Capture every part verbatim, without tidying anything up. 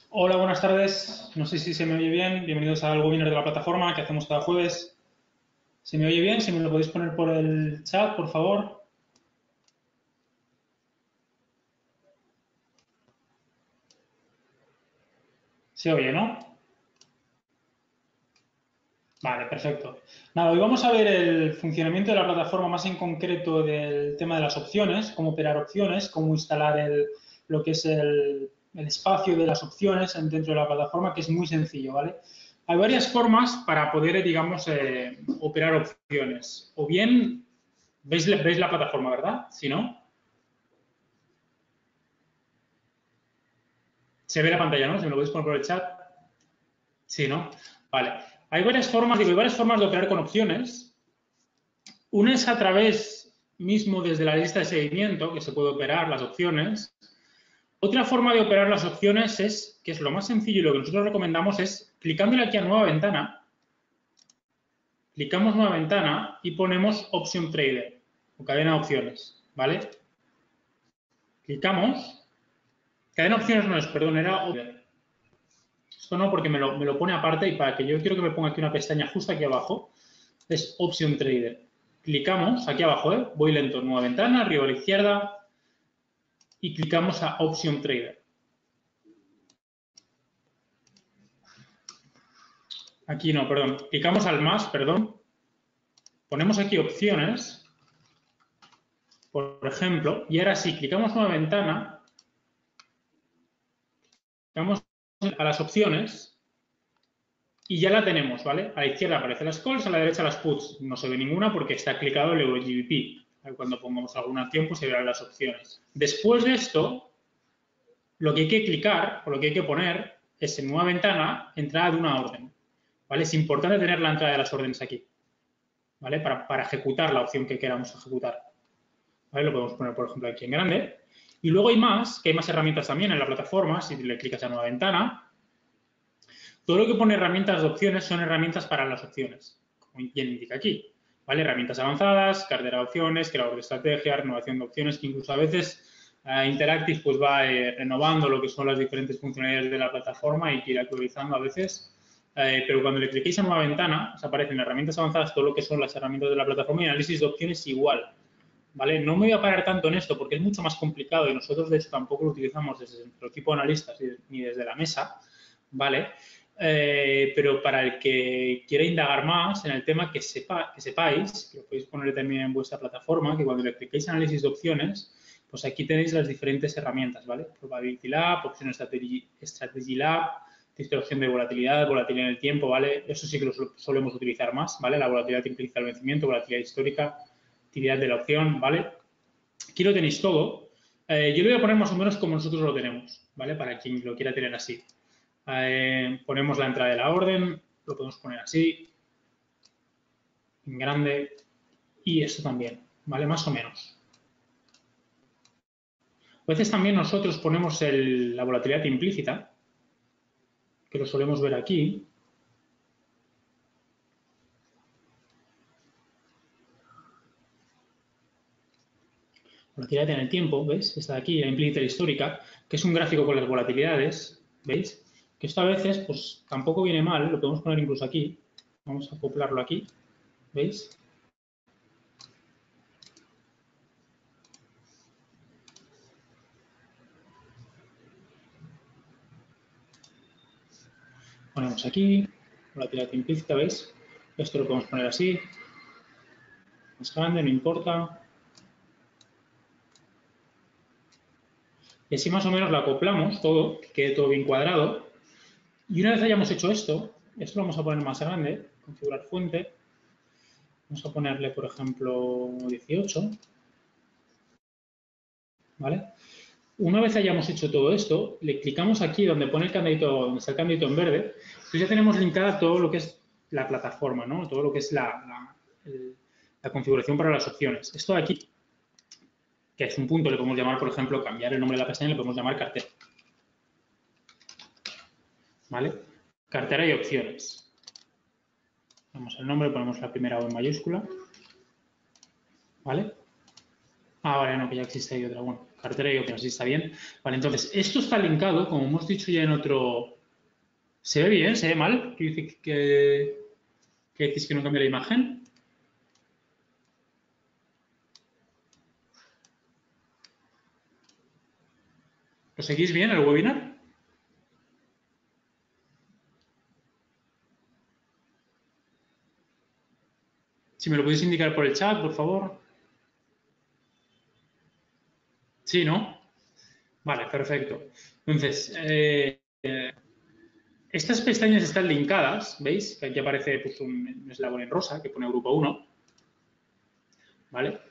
Hola, buenas tardes. No sé si se me oye bien. Bienvenidos al webinar de la plataforma que hacemos cada jueves. ¿Se me oye bien? Si me lo podéis poner por el chat, por favor. ¿Se oye, no? Vale, perfecto. Nada, hoy vamos a ver el funcionamiento de la plataforma, más en concreto del tema de las opciones, cómo operar opciones, cómo instalar el, lo que es el, el espacio de las opciones dentro de la plataforma, que es muy sencillo, ¿vale? Hay varias formas para poder, digamos, eh, operar opciones. O bien, ¿veis, veis la plataforma, verdad? Si no, se ve la pantalla, ¿no? Si me lo podéis poner por el chat. Sí, ¿no? Vale. Hay varias formas, digo, hay varias formas de operar con opciones. Una es a través mismo desde la lista de seguimiento, que se puede operar las opciones. Otra forma de operar las opciones es, que es lo más sencillo y lo que nosotros recomendamos es, clicándole aquí a nueva ventana, clicamos nueva ventana y ponemos Option Trader, o cadena de opciones, ¿vale? Clicamos, cadena de opciones no es, perdón, era esto no, porque me lo, me lo pone aparte y para que yo quiero que me ponga aquí una pestaña justo aquí abajo, es Option Trader. Clicamos aquí abajo, ¿eh? Voy lento, nueva ventana, arriba a la izquierda y clicamos a Option Trader. Aquí no, perdón. Clicamos al más, perdón. Ponemos aquí opciones, por ejemplo, y ahora sí, clicamos nueva ventana, clicamos a las opciones y ya la tenemos, ¿vale? A la izquierda aparecen las calls, a la derecha las puts. No se ve ninguna porque está clicado el Euro G B P. Cuando pongamos alguna acción, pues se verán las opciones. Después de esto, lo que hay que clicar o lo que hay que poner es en nueva ventana, entrada de una orden. ¿Vale? Es importante tener la entrada de las órdenes aquí, ¿vale? Para, para ejecutar la opción que queramos ejecutar. ¿Vale? Lo podemos poner, por ejemplo, aquí en grande. Y luego hay más, que hay más herramientas también en la plataforma, si le clicas a nueva ventana. Todo lo que pone herramientas de opciones son herramientas para las opciones, como bien indica aquí. ¿Vale? Herramientas avanzadas, cartera de opciones, creador de estrategia, renovación de opciones, que incluso a veces uh, Interactive pues va eh, renovando lo que son las diferentes funcionalidades de la plataforma y quiere actualizando a veces. Eh, pero cuando le cliquéis a nueva ventana, os aparecen herramientas avanzadas, todo lo que son las herramientas de la plataforma y análisis de opciones igual. ¿Vale? No me voy a parar tanto en esto porque es mucho más complicado y nosotros de hecho tampoco lo utilizamos desde nuestro equipo de analistas ni desde la mesa, ¿vale? Eh, pero para el que quiera indagar más en el tema, que, sepa, que sepáis, que lo podéis poner también en vuestra plataforma, que cuando le cliquéis análisis de opciones, pues aquí tenéis las diferentes herramientas, ¿vale? Probability Lab, Option Strategy, Strategy Lab, distorsión de volatilidad, volatilidad en el tiempo, ¿vale? Eso sí que lo solemos utilizar más, ¿vale? La volatilidad implica el vencimiento, volatilidad histórica, actividad de la opción, ¿vale? Aquí lo tenéis todo. Eh, yo lo voy a poner más o menos como nosotros lo tenemos, ¿vale? Para quien lo quiera tener así. Eh, ponemos la entrada de la orden, lo podemos poner así, en grande, y esto también, ¿vale? Más o menos. A veces también nosotros ponemos el, la volatilidad implícita, que lo solemos ver aquí. Volatilidad en el tiempo, ¿veis? Está aquí, la implícita histórica, que es un gráfico con las volatilidades, ¿veis? Que esto a veces, pues, tampoco viene mal, lo podemos poner incluso aquí. Vamos a acoplarlo aquí, ¿veis? Ponemos aquí, volatilidad implícita, ¿veis? Esto lo podemos poner así, más grande, no importa. Y así más o menos lo acoplamos todo, que quede todo bien cuadrado. Y una vez hayamos hecho esto, esto lo vamos a poner más grande, configurar fuente. Vamos a ponerle, por ejemplo, dieciocho. ¿Vale? Una vez hayamos hecho todo esto, le clicamos aquí donde pone el candadito, donde está el candadito en verde, pues ya tenemos linkada todo lo que es la plataforma, ¿no? Todo lo que es la, la, el, la configuración para las opciones. Esto de aquí, que es un punto, le podemos llamar, por ejemplo, cambiar el nombre de la pestaña, le podemos llamar cartera. ¿Vale? Cartera y opciones. Ponemos el nombre, ponemos la primera O en mayúscula. ¿Vale? Ah, vale, no, que ya existe ahí otra. Bueno, cartera y opciones, así está bien. Vale, entonces, esto está linkado, como hemos dicho ya en otro... ¿Se ve bien? ¿Se ve mal? ¿Qué dice que, que decís que no cambia la imagen? ¿Lo seguís bien el webinar? Si me lo podéis indicar por el chat, por favor. Sí, ¿no? Vale, perfecto. Entonces, eh, eh, estas pestañas están linkadas, ¿veis? Que aquí aparece pues, un, un eslabón en rosa que pone grupo uno. ¿Vale?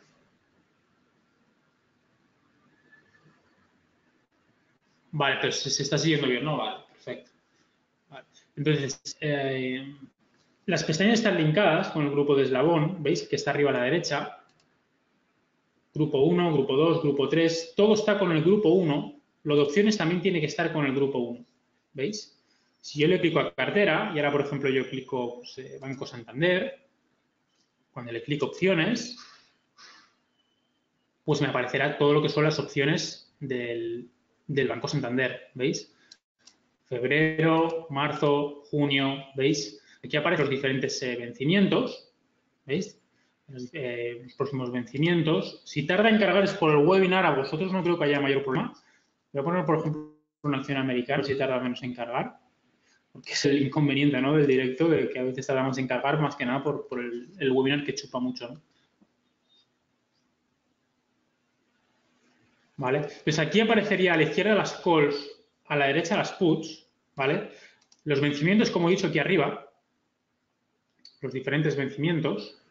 Vale, pero se, se está siguiendo bien, ¿no? Vale, perfecto. Vale. Entonces, eh, las pestañas están linkadas con el grupo de eslabón, ¿veis? Que está arriba a la derecha. Grupo uno, grupo dos, grupo tres, todo está con el grupo uno. Lo de opciones también tiene que estar con el grupo uno. ¿Veis? Si yo le clico a cartera, y ahora, por ejemplo, yo clico pues, eh, Banco Santander, cuando le clico opciones, pues me aparecerá todo lo que son las opciones del, del Banco Santander. ¿Veis? Febrero, marzo, junio, ¿veis? Aquí aparecen los diferentes eh, vencimientos, ¿veis? Los, eh, los próximos vencimientos. Si tarda en cargar es por el webinar, a vosotros no creo que haya mayor problema. Voy a poner, por ejemplo, una acción americana, si tarda menos en cargar, porque es el inconveniente, ¿no?, del directo, de que a veces tardamos en cargar, más que nada por, por el, el webinar que chupa mucho, ¿no? ¿Vale? Pues aquí aparecería a la izquierda las calls, a la derecha las puts, ¿vale? Los vencimientos, como he dicho aquí arriba, los diferentes vencimientos,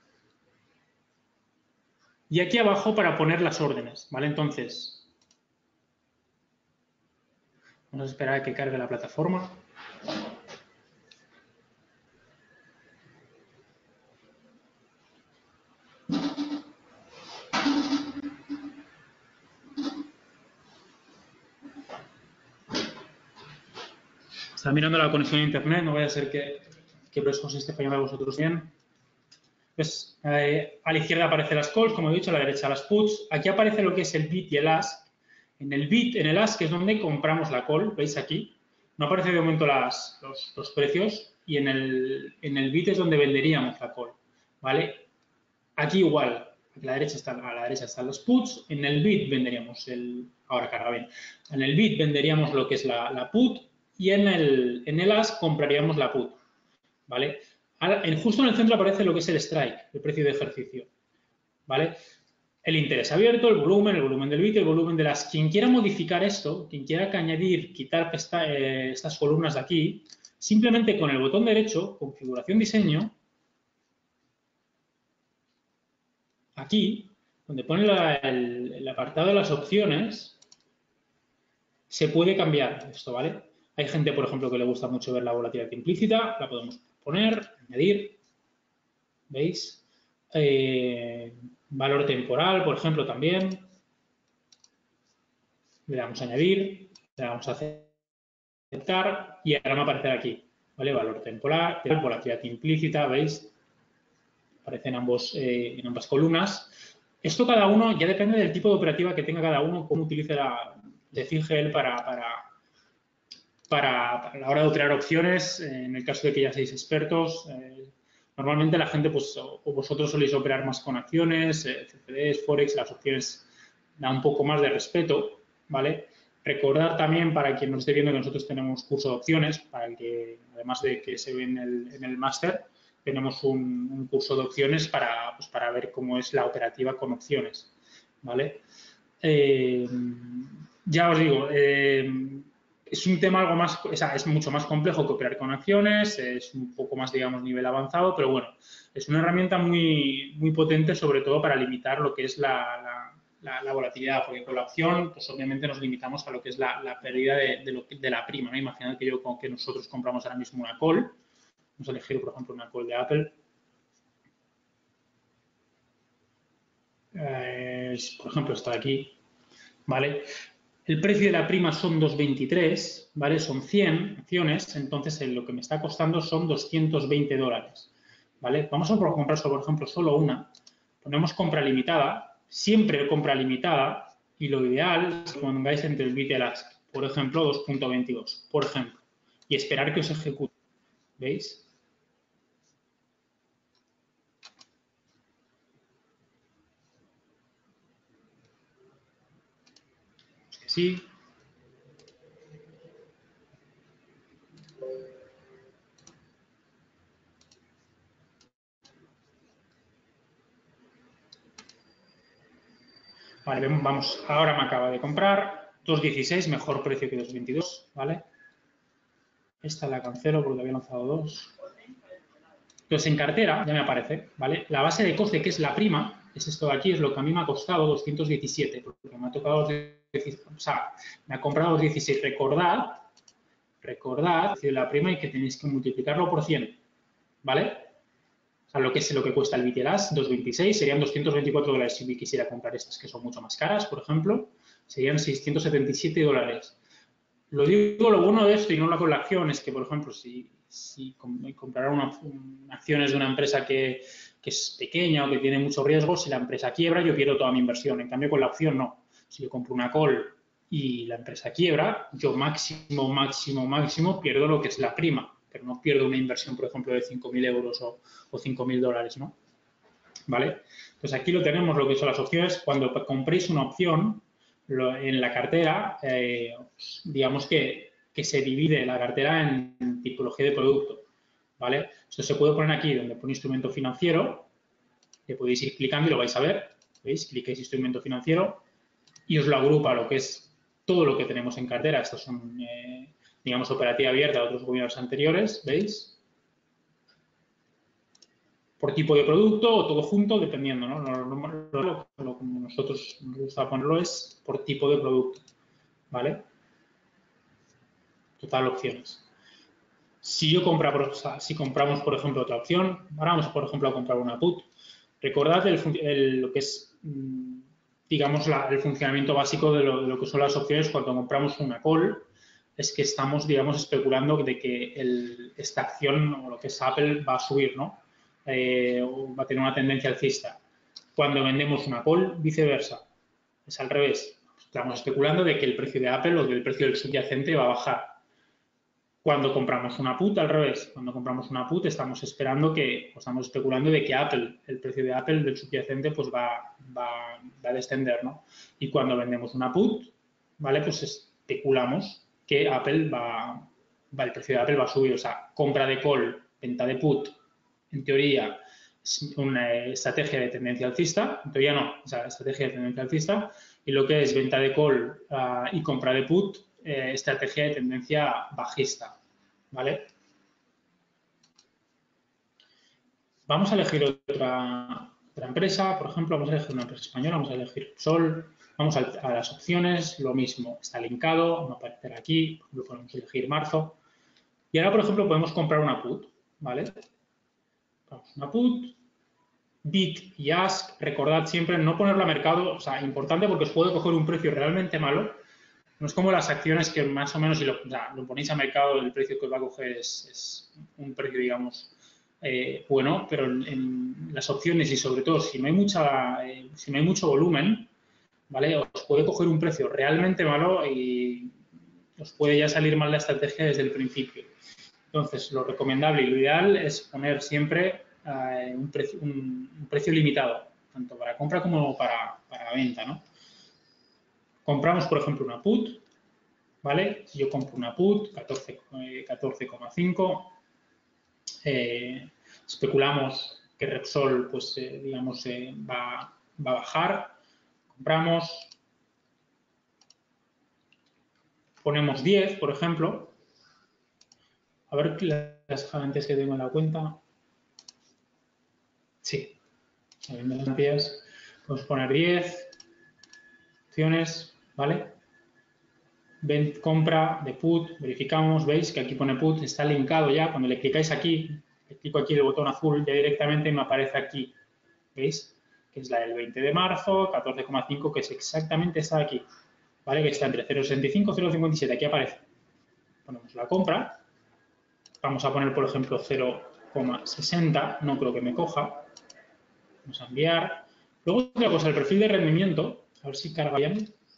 y aquí abajo para poner las órdenes, ¿vale? Entonces, vamos a esperar a que cargue la plataforma. Está mirando la conexión a internet, no vaya a ser que, que os esté fallando a vosotros bien. Pues eh, a la izquierda aparecen las calls, como he dicho, a la derecha las puts. Aquí aparece lo que es el bid y el ask. En el bid, en el ask es donde compramos la call, ¿veis aquí? No aparece de momento las, los, los precios y en el, en el bid es donde venderíamos la call, ¿vale? Aquí igual, a la derecha están, a la derecha están los puts, en el bid venderíamos el, ahora carga bien, en el bid venderíamos lo que es la, la put y en el, en el ask compraríamos la put, ¿vale? Ahora, en, justo en el centro aparece lo que es el strike, el precio de ejercicio, ¿vale? El interés abierto, el volumen, el volumen del bit, el volumen de las... Quien quiera modificar esto, quien quiera añadir, quitar esta, eh, estas columnas de aquí, simplemente con el botón derecho, configuración diseño, aquí, donde pone la, el, el apartado de las opciones, se puede cambiar esto, ¿vale? Hay gente, por ejemplo, que le gusta mucho ver la volatilidad implícita, la podemos poner, añadir, ¿veis? Eh, valor temporal, por ejemplo, también. Le damos a añadir, le damos a aceptar y ahora me aparecerá aquí, ¿vale? Valor temporal, volatilidad implícita, ¿veis? Aparecen ambos, eh, en ambas columnas. Esto cada uno, ya depende del tipo de operativa que tenga cada uno, cómo utilice la de Fingel para, para, para, para la hora de operar opciones, eh, en el caso de que ya seáis expertos. Eh, normalmente la gente, pues, o, o vosotros soléis operar más con acciones, eh, C F Ds, Forex, las opciones da un poco más de respeto, ¿vale? Recordar también, para quien nos esté viendo, que nosotros tenemos curso de opciones, para el que, además de que se ve en el, en el máster, tenemos un, un curso de opciones para, pues, para ver cómo es la operativa con opciones, ¿vale? Eh, ya os digo, eh, es un tema algo más, o sea, es mucho más complejo que operar con acciones, es un poco más, digamos, nivel avanzado, pero bueno, es una herramienta muy, muy potente, sobre todo para limitar lo que es la, la, la, la volatilidad, porque con la opción, pues obviamente nos limitamos a lo que es la, la pérdida de, de, lo, de la prima, ¿no? Imaginad que yo, que nosotros compramos ahora mismo una call, vamos a elegir, por ejemplo, una call de Apple, eh, por ejemplo, está aquí, ¿vale? El precio de la prima son dos veintitrés, ¿vale? Son cien acciones, entonces lo que me está costando son doscientos veinte dólares, ¿vale? Vamos a comprar, por ejemplo, solo una. Ponemos compra limitada, siempre compra limitada, Y lo ideal es que pongáis entre el bit y el ask, por ejemplo, dos punto veintidós, por ejemplo, y esperar que os ejecute. ¿Veis? Pues que sí. Vale, vamos, ahora me acaba de comprar dos dieciséis, mejor precio que dos veintidós, ¿vale? Esta la cancelo porque había lanzado dos. Entonces, en cartera ya me aparece, ¿vale? La base de coste, que es la prima, es esto de aquí, es lo que a mí me ha costado doscientos diecisiete, porque me ha tocado, o sea, me ha comprado dos dieciséis. Recordad, recordad que la prima y que tenéis que multiplicarlo por cien, ¿vale? O sea, lo que es lo que cuesta el Vitelas, dos veintiséis, serían doscientos veinticuatro dólares si quisiera comprar estas que son mucho más caras, por ejemplo, serían seiscientos setenta y siete dólares. Lo digo, lo bueno de esto y no la con la acción es que, por ejemplo, si, si comprar una, una, acciones de una empresa que, que es pequeña o que tiene mucho riesgo, si la empresa quiebra, yo pierdo toda mi inversión. En cambio, con la opción no. Si yo compro una call y la empresa quiebra, yo máximo, máximo, máximo pierdo lo que es la prima, pero no pierdo una inversión, por ejemplo, de cinco mil euros o, o cinco mil dólares, ¿no? ¿Vale? Entonces, aquí lo tenemos, lo que son las opciones. Cuando compréis una opción, lo, en la cartera, eh, digamos que, que se divide la cartera en tipología de producto, ¿vale? Esto se puede poner aquí donde pone instrumento financiero, le podéis ir clicando y lo vais a ver, ¿veis? Clicáis instrumento financiero y os lo agrupa lo que es todo lo que tenemos en cartera. Estos son, eh, digamos, operativa abierta de otros gobiernos anteriores, ¿veis? Por tipo de producto o todo junto, dependiendo, ¿no? Lo, lo, lo, lo como nosotros nos gusta ponerlo es por tipo de producto, ¿vale? Total opciones. Si yo compra, o sea, si compramos, por ejemplo, otra opción, ahora vamos, por ejemplo, a comprar una put. Recordad el, el, lo que es, digamos, la, el funcionamiento básico de lo, de lo que son las opciones cuando compramos una call, es que estamos, digamos, especulando de que el, esta acción o lo que es Apple va a subir, ¿no? Eh, o va a tener una tendencia alcista. Cuando vendemos una call, viceversa. Es al revés. Estamos especulando de que el precio de Apple o del precio del subyacente va a bajar. Cuando compramos una put, al revés. Cuando compramos una put, estamos esperando que, o estamos especulando de que Apple, el precio de Apple del subyacente, pues va, va, va a descender, ¿no? Y cuando vendemos una put, ¿vale? Pues especulamos que Apple va, va, el precio de Apple va a subir. O sea, compra de call, venta de put, en teoría, es una estrategia de tendencia alcista. En teoría no, o sea, estrategia de tendencia alcista. Y lo que es venta de call uh, y compra de put, eh, estrategia de tendencia bajista. ¿Vale? Vamos a elegir otra, otra empresa, por ejemplo, vamos a elegir una empresa española, vamos a elegir Sol, vamos a, a las opciones, lo mismo, está linkado, va a aparecer aquí, por ejemplo, podemos elegir marzo. Y ahora, por ejemplo, podemos comprar una put, ¿vale? Vamos, una put, bid y ask, recordad siempre no ponerlo a mercado, o sea, importante porque os puede coger un precio realmente malo. No es como las acciones que más o menos, si lo, o sea, lo ponéis a mercado, el precio que os va a coger es, es un precio, digamos, eh, bueno, pero en, en, las opciones y sobre todo si no hay mucha, eh, si no hay mucho volumen, ¿vale? Os puede coger un precio realmente malo y os puede ya salir mal la estrategia desde el principio. Entonces, lo recomendable y lo ideal es poner siempre eh, un, precio, un, un precio limitado, tanto para compra como para, para venta, ¿no? Compramos, por ejemplo, una put, ¿vale? Si yo compro una put, catorce coma cinco, eh, especulamos que Repsol, pues, eh, digamos, eh, va, va a bajar, compramos, ponemos diez, por ejemplo, a ver las garantías que tengo en la cuenta. Sí, sabiendo las garantías, podemos poner diez opciones, ¿vale? Ven, compra de put, verificamos, veis que aquí pone put, está linkado ya, cuando le clicáis aquí, le clico aquí el botón azul, ya directamente me aparece aquí, ¿veis? Que es la del veinte de marzo, catorce coma cinco, que es exactamente esta de aquí, ¿vale? Que está entre cero coma sesenta y cinco y cero coma cincuenta y siete, aquí aparece. Ponemos la compra, vamos a poner, por ejemplo, cero coma sesenta, no creo que me coja, vamos a enviar. Luego otra cosa, el perfil de rendimiento, a ver si carga bien.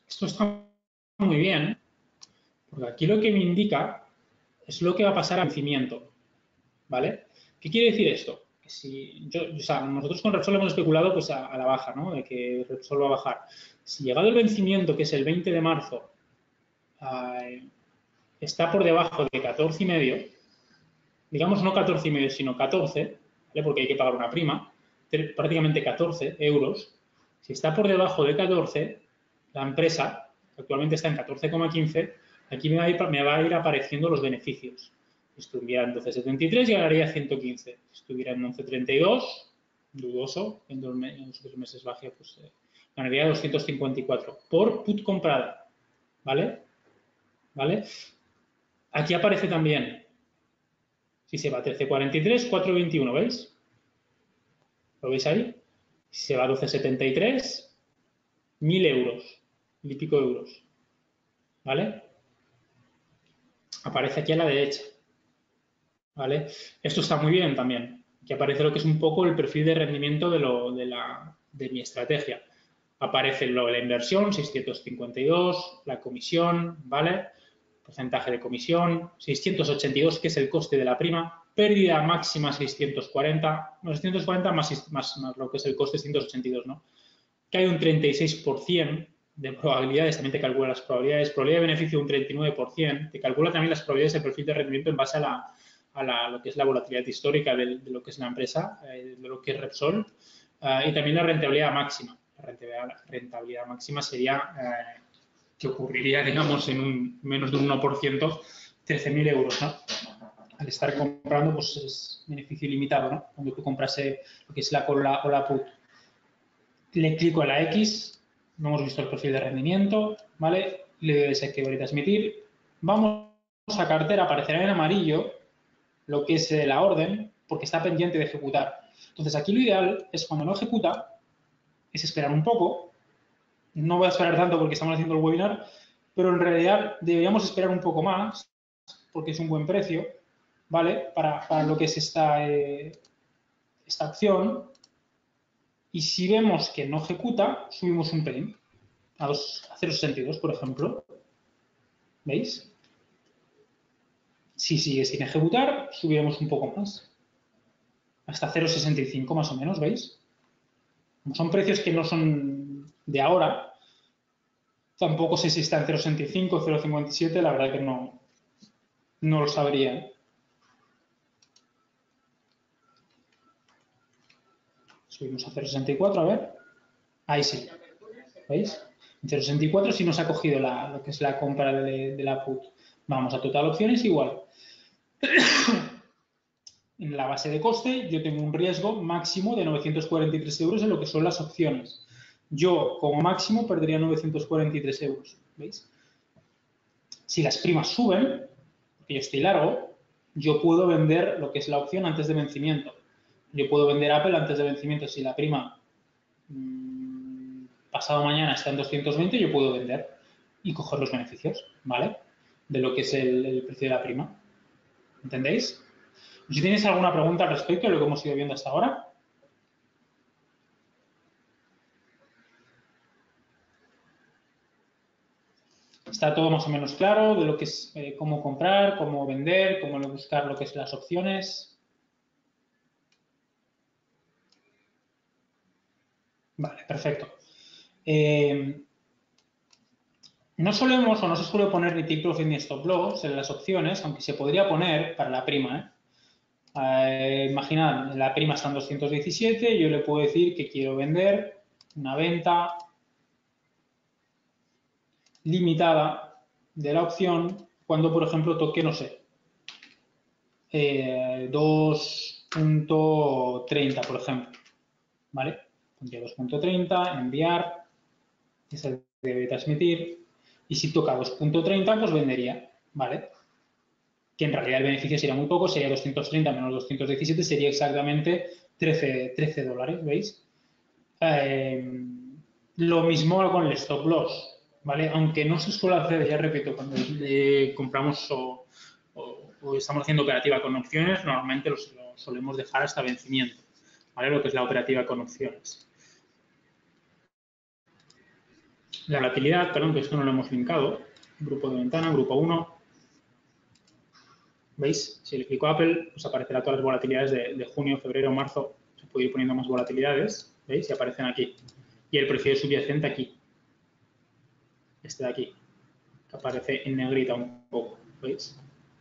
Esto está muy bien, porque aquí lo que me indica es lo que va a pasar a vencimiento, ¿vale? ¿Qué quiere decir esto? Que si yo, o sea, nosotros con Repsol hemos especulado pues a, a la baja, ¿no? De que Repsol va a bajar. Si llegado el vencimiento, que es el veinte de marzo, eh, está por debajo de catorce y medio, digamos no catorce y medio, sino catorce, ¿vale? Porque hay que pagar una prima, prácticamente catorce euros. Si está por debajo de catorce, la empresa, actualmente está en catorce coma quince, aquí me va, a ir, me va a ir apareciendo los beneficios. Si estuviera en doce coma setenta y tres, ganaría ciento quince. Si estuviera en once coma treinta y dos, dudoso, en dos meses baje, pues eh, ganaría doscientos cincuenta y cuatro por put comprada, ¿vale? ¿Vale? Aquí aparece también, si se va a trece coma cuarenta y tres, cuatro coma veintiuno, ¿veis? ¿Lo veis ahí? Si se va a doce coma setenta y tres, mil euros, mil y pico euros, ¿vale? Aparece aquí a la derecha, ¿vale? Esto está muy bien también, que aparece lo que es un poco el perfil de rendimiento de, lo, de, la, de mi estrategia. Aparece lo de la inversión, seiscientos cincuenta y dos, la comisión, ¿vale? Porcentaje de comisión, seiscientos ochenta y dos, que es el coste de la prima, pérdida máxima seiscientos cuarenta, no, seiscientos cuarenta más, más, más lo que es el coste ciento ochenta y dos, ¿no? Que hay un treinta y seis por ciento de probabilidades, también te calcula las probabilidades, probabilidad de beneficio un treinta y nueve por ciento, te calcula también las probabilidades del perfil de rendimiento en base a, la, a la, lo que es la volatilidad histórica de, de lo que es la empresa, eh, de lo que es Repsol, uh, y también la rentabilidad máxima. La rentabilidad, la rentabilidad máxima sería eh, que ocurriría, digamos, en un menos de un uno por ciento, trece mil euros, ¿no? Al estar comprando, pues es beneficio ilimitado, ¿no? Cuando tú compras eh, lo que es la call o la put. Le clico a la X, no hemos visto el perfil de rendimiento, ¿vale? Le doy a desactivar y transmitir. Vamos a cartera, aparecerá en amarillo lo que es la orden, porque está pendiente de ejecutar. Entonces, aquí lo ideal es cuando no ejecuta, es esperar un poco. No voy a esperar tanto porque estamos haciendo el webinar, pero en realidad deberíamos esperar un poco más, porque es un buen precio, ¿vale? Para, para lo que es esta, eh, esta acción. Y si vemos que no ejecuta, subimos un pelín, a, a cero coma sesenta y dos, por ejemplo. ¿Veis? Si sigue sin ejecutar, subiremos un poco más. Hasta cero coma sesenta y cinco más o menos, ¿veis? Como son precios que no son de ahora, tampoco sé si está en cero coma sesenta y cinco, cero coma cincuenta y siete, la verdad que no, no lo sabría. Subimos a cero coma sesenta y cuatro, a ver. Ahí sí. ¿Veis? En cero coma sesenta y cuatro sí nos ha cogido la, lo que es la compra de, de la put. Vamos a total opciones igual. En la base de coste yo tengo un riesgo máximo de novecientos cuarenta y tres euros en lo que son las opciones. Yo, como máximo, perdería novecientos cuarenta y tres euros. ¿Veis? Si las primas suben, porque yo estoy largo, yo puedo vender lo que es la opción antes de vencimiento. Yo puedo vender Apple antes de vencimiento. Si la prima mmm, pasado mañana está en doscientos veinte, yo puedo vender y coger los beneficios, ¿vale? De lo que es el, el precio de la prima. ¿Entendéis? Si tienes alguna pregunta al respecto de lo que hemos ido viendo hasta ahora. Está todo más o menos claro de lo que es eh, cómo comprar, cómo vender, cómo buscar lo que es las opciones. Vale, perfecto. Eh, no solemos o no se suele poner ni take profit ni stop loss en las opciones, aunque se podría poner para la prima. ¿eh? Eh, imaginad, la prima está en doscientos diecisiete, yo le puedo decir que quiero vender una venta limitada de la opción cuando, por ejemplo, toque, no sé, eh, dos punto treinta, por ejemplo. ¿Vale? Pondría dos punto treinta, enviar, ese debe transmitir, y si toca dos punto treinta, pues vendería, ¿vale? Que en realidad el beneficio sería muy poco, sería doscientos treinta menos doscientos diecisiete, sería exactamente trece, trece dólares, ¿veis? Eh, lo mismo con el stop loss, ¿vale? Aunque no se suele hacer, ya repito, cuando eh, compramos o, o, o, estamos haciendo operativa con opciones, normalmente lo, lo solemos dejar hasta vencimiento, ¿vale? Lo que es la operativa con opciones. la volatilidad, perdón, que esto no lo hemos linkado. Grupo de ventana, grupo uno. ¿Veis? Si le clico a Apple, pues aparecerá todas las volatilidades de, de junio, febrero, marzo. Se puede ir poniendo más volatilidades. ¿Veis? Y aparecen aquí. Y el precio subyacente aquí. Este de aquí. Que aparece en negrita un poco. ¿Veis?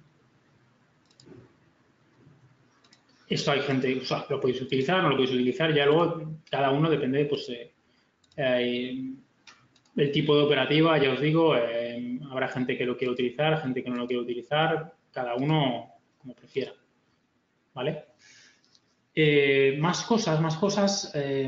Esto hay gente, o sea, lo podéis utilizar, no lo podéis utilizar. Ya luego, cada uno depende, pues, eh, eh, el tipo de operativa, ya os digo, eh, habrá gente que lo quiere utilizar, gente que no lo quiere utilizar, cada uno como prefiera, ¿vale? Eh, más cosas, más cosas. Eh,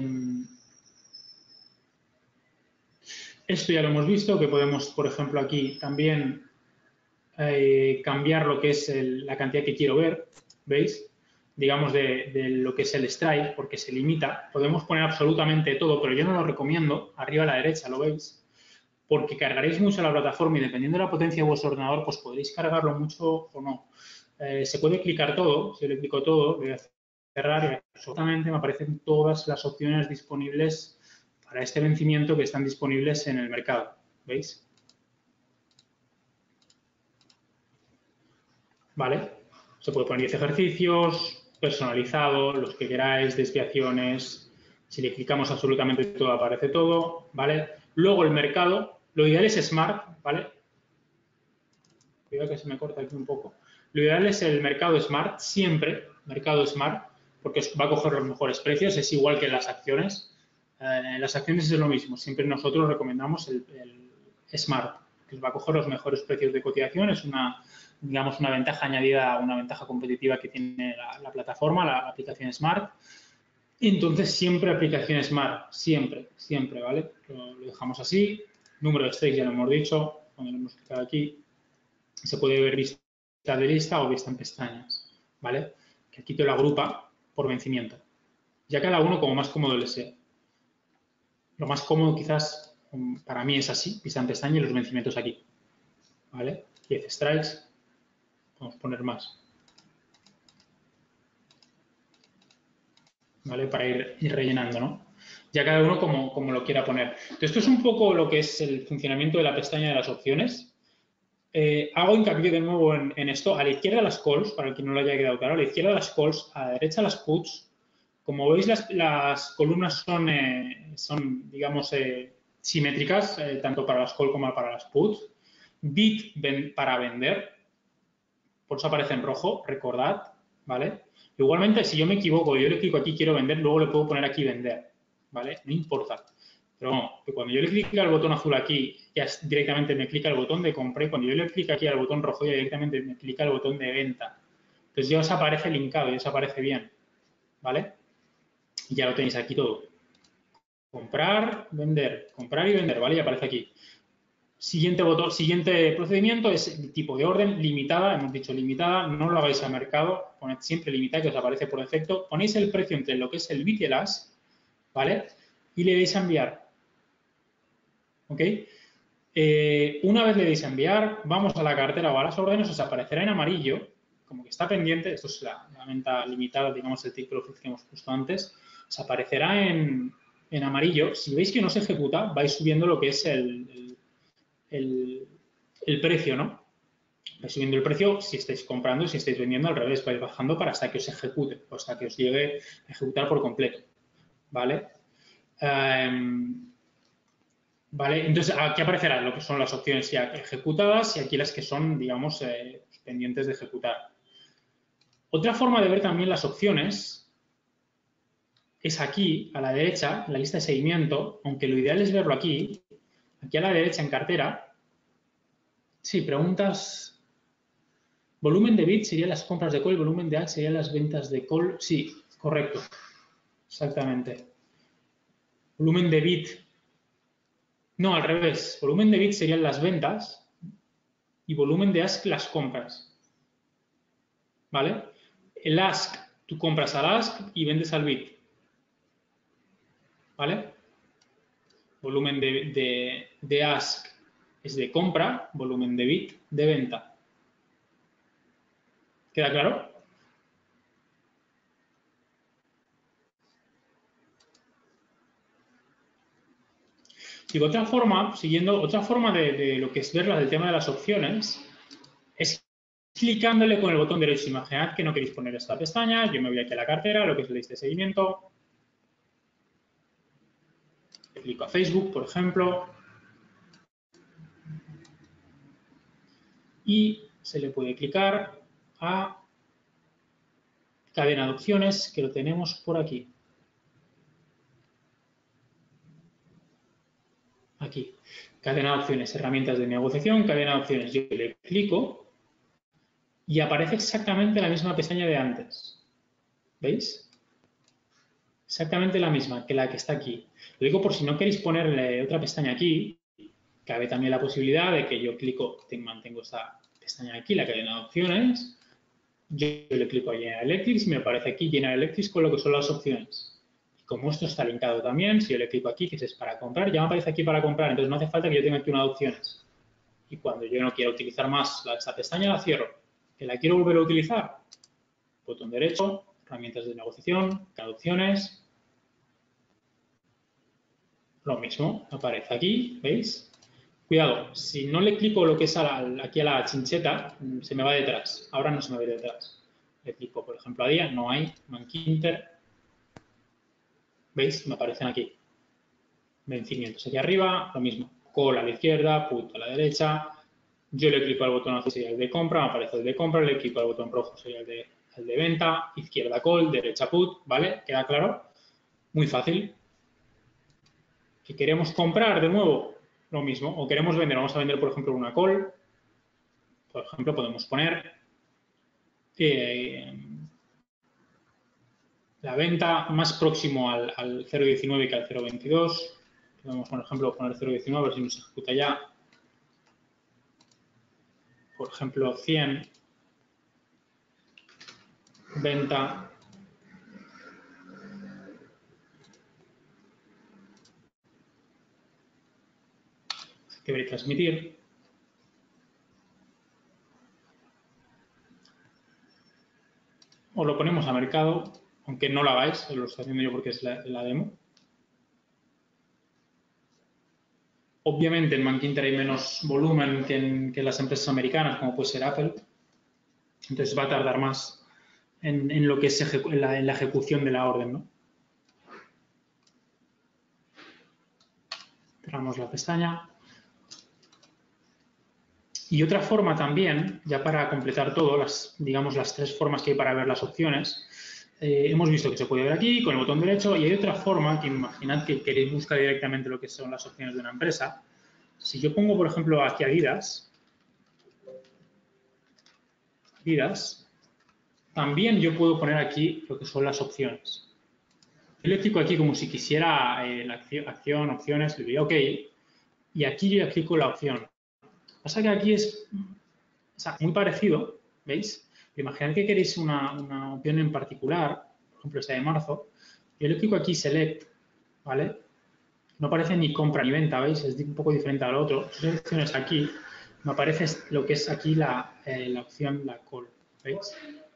esto ya lo hemos visto, que podemos, por ejemplo, aquí también eh, cambiar lo que es el, la cantidad que quiero ver, ¿veis? Digamos, de, de lo que es el strike, porque se limita. Podemos poner absolutamente todo, pero yo no lo recomiendo. Arriba a la derecha, ¿lo veis? Porque cargaréis mucho la plataforma y dependiendo de la potencia de vuestro ordenador, pues podréis cargarlo mucho o no. Eh, se puede clicar todo, si yo le clico todo, voy a cerrar y absolutamente me aparecen todas las opciones disponibles para este vencimiento que están disponibles en el mercado, ¿veis? ¿Vale? Se puede poner diez ejercicios, personalizado, los que queráis, desviaciones. Si le clicamos absolutamente todo, aparece todo, ¿vale? Luego el mercado, lo ideal es Smart, ¿vale? Cuidado que se me corta aquí un poco. Lo ideal es el mercado Smart, siempre, mercado Smart, porque va a coger los mejores precios, es igual que en las acciones. Eh, en las acciones es lo mismo, siempre nosotros recomendamos el, el Smart, que os va a coger los mejores precios de cotización, es una, digamos, una ventaja añadida, una ventaja competitiva que tiene la, la plataforma, la, la aplicación Smart. Entonces, siempre aplicación Smart, siempre, siempre, ¿vale? Lo, lo dejamos así. Número de stakes ya lo hemos dicho, cuando lo hemos clicado aquí. Se puede ver vista de lista o vista en pestañas, ¿vale? Que aquí te lo agrupa por vencimiento. Ya cada uno como más cómodo le sea. Lo más cómodo quizás para mí es así, vista en pestaña y los vencimientos aquí, ¿vale? diez strikes, podemos poner más, ¿vale? Para ir, ir rellenando, ¿no? Ya cada uno como, como lo quiera poner. Entonces, esto es un poco lo que es el funcionamiento de la pestaña de las opciones. Eh, hago hincapié de nuevo en, en esto. A la izquierda las calls, para el que no lo haya quedado claro, a la izquierda las calls, a la derecha las puts. Como veis, las, las columnas son, eh, son digamos, eh, simétricas, eh, tanto para las calls como para las puts. Bid ven, para vender, por eso aparece en rojo, recordad, ¿vale? Igualmente, si yo me equivoco, yo le clico aquí, quiero vender, luego le puedo poner aquí vender, ¿vale? No importa. Pero no, que cuando yo le clique al botón azul aquí, ya directamente me clica el botón de compra y cuando yo le clico aquí al botón rojo, ya directamente me clica el botón de venta. Entonces ya os aparece linkado, ya os aparece bien, ¿vale? Y ya lo tenéis aquí todo. Comprar, vender, comprar y vender, ¿vale? Y aparece aquí. Siguiente botón, siguiente procedimiento es el tipo de orden limitada, hemos dicho limitada, no lo hagáis a mercado, poned siempre limitada que os aparece por defecto, ponéis el precio entre lo que es el bid y el ask, ¿vale? Y le deis a enviar, ¿ok? Eh, una vez le deis a enviar, vamos a la cartera o a las órdenes, os aparecerá en amarillo, como que está pendiente, esto es la, la venta limitada, digamos el take profit que hemos puesto antes, os aparecerá en, en amarillo, si veis que no se ejecuta, vais subiendo lo que es el, el El, el, precio, ¿no? Vais subiendo el precio si estáis comprando y si estáis vendiendo al revés, vais bajando para hasta que os ejecute, o hasta que os llegue a ejecutar por completo, ¿vale? Um, ¿Vale? Entonces, aquí aparecerán lo que son las opciones ya ejecutadas y aquí las que son, digamos, eh, pendientes de ejecutar. Otra forma de ver también las opciones es aquí, a la derecha, en la lista de seguimiento, aunque lo ideal es verlo aquí, aquí a la derecha en cartera. Sí, preguntas. Volumen de bit serían las compras de call, volumen de A serían las ventas de call. Sí, correcto. Exactamente. Volumen de bit. No, al revés. Volumen de bit serían las ventas y volumen de ask las compras. ¿Vale? El ask, tú compras al ask y vendes al bit. ¿Vale? Volumen de, de, de ask es de compra, volumen de bit de venta. ¿Queda claro? Digo, otra forma, siguiendo, otra forma de, de lo que es verla del tema de las opciones es clicándole con el botón derecho. Imaginad que no queréis poner esta pestaña, yo me voy aquí a la cartera, lo que es la lista de seguimiento. Le clico a Facebook, por ejemplo. Y se le puede clicar a cadena de opciones, que lo tenemos por aquí. Aquí. Cadena de opciones, herramientas de negociación, cadena de opciones. Yo le clico y aparece exactamente la misma pestaña de antes. ¿Veis? Exactamente la misma que la que está aquí. Lo digo por si no queréis ponerle otra pestaña aquí, cabe también la posibilidad de que yo clico, mantengo esta pestaña aquí, la cadena de opciones, yo le clico a llenar Electrics y me aparece aquí llenar Electrics con lo que son las opciones. Y como esto está linkado también, si yo le clico aquí, que es para comprar, ya me aparece aquí para comprar, entonces no hace falta que yo tenga aquí una de opciones. Y cuando yo no quiero utilizar más esta pestaña, la cierro. ¿Que la quiero volver a utilizar? Botón derecho, herramientas de negociación, cada opciones. Lo mismo, aparece aquí, ¿veis? Cuidado, si no le clico lo que es a la, aquí a la chincheta, se me va detrás. Ahora no se me va detrás. Le clico, por ejemplo, a día, no hay, Mankinter. ¿Veis? Me aparecen aquí. Vencimientos aquí arriba, lo mismo. Call a la izquierda, put a la derecha. Yo le clico al botón azul, sería el de compra, me aparece el de compra, le clico al botón rojo, sería el de, el de venta, izquierda call, derecha put, ¿vale? ¿Queda claro? Muy fácil. Si queremos comprar de nuevo, lo mismo. O queremos vender, vamos a vender, por ejemplo, una call. Por ejemplo, podemos poner eh, la venta más próximo al, al cero coma diecinueve que al cero coma veintidós. Podemos, por ejemplo, poner cero coma diecinueve, a ver si nos ejecuta ya. Por ejemplo, cien. Venta. Debería transmitir. O lo ponemos a mercado, aunque no lo hagáis, lo estoy haciendo yo porque es la, la demo. Obviamente en Mankinter hay menos volumen que en, que en las empresas americanas, como puede ser Apple. Entonces va a tardar más en, en lo que es ejecu en, la, en la ejecución de la orden, ¿no? Cerramos la pestaña. Y otra forma también, ya para completar todo, las, digamos las tres formas que hay para ver las opciones, eh, hemos visto que se puede ver aquí con el botón derecho y hay otra forma que imaginad que queréis buscar directamente lo que son las opciones de una empresa. Si yo pongo, por ejemplo, aquí Adidas, Adidas, también yo puedo poner aquí lo que son las opciones. Yo le clico aquí como si quisiera eh, la acción, acción, opciones, le digo OK, y aquí yo ya clico la opción. Pasa que aquí es o sea, muy parecido, ¿veis? Imaginad que queréis una, una opción en particular, por ejemplo, esta de marzo. Yo le clico aquí Select, ¿vale? No aparece ni compra ni venta, ¿veis? Es un poco diferente al otro. Si seleccionas aquí, me aparece lo que es aquí la, eh, la opción, la call, ¿veis?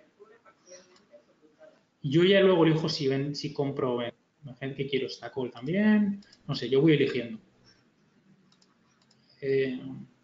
Y yo ya luego elijo si, ven, si compro o vendo. Imaginad que quiero esta call también. No sé, yo voy eligiendo. Eh,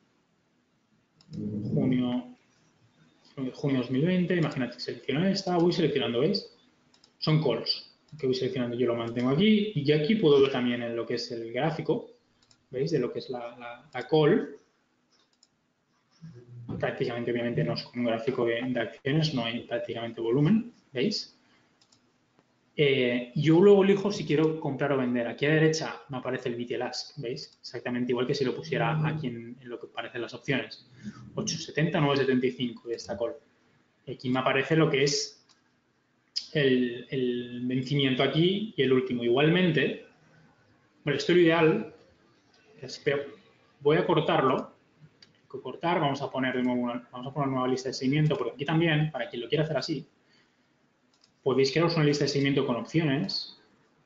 junio, junio dos mil veinte, imagínate que selecciono esta, voy seleccionando, ¿veis? Son calls que voy seleccionando, yo lo mantengo aquí y ya aquí puedo ver también en lo que es el gráfico, ¿veis? De lo que es la, la, la call. Prácticamente, obviamente, no es un gráfico de, de acciones, no hay prácticamente volumen, ¿veis? Eh, yo luego elijo si quiero comprar o vender. Aquí a la derecha me aparece el bid y el ask, ¿veis? Exactamente igual que si lo pusiera aquí en, en lo que aparecen las opciones. ocho setenta, nueve setenta y cinco de esta call. Aquí me aparece lo que es el, el vencimiento aquí y el último. Igualmente, bueno, esto es lo ideal. Espero, voy a cortarlo. Cortar, vamos a poner de nuevo una, vamos a poner una nueva lista de seguimiento, porque aquí también, para quien lo quiera hacer así, podéis crearos una lista de seguimiento con opciones.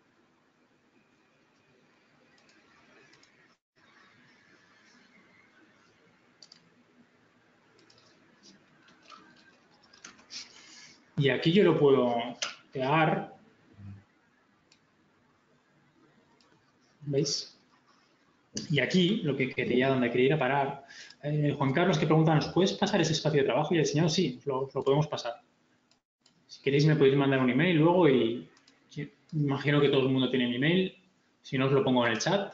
Y aquí yo lo puedo pegar. ¿Veis? Y aquí, lo que quería, donde quería ir a parar, eh, Juan Carlos que pregunta, ¿nos puedes pasar ese espacio de trabajo? Y el diseñador, sí, lo, lo podemos pasar. Si queréis me podéis mandar un email luego y imagino que todo el mundo tiene mi email. Si no, os lo pongo en el chat.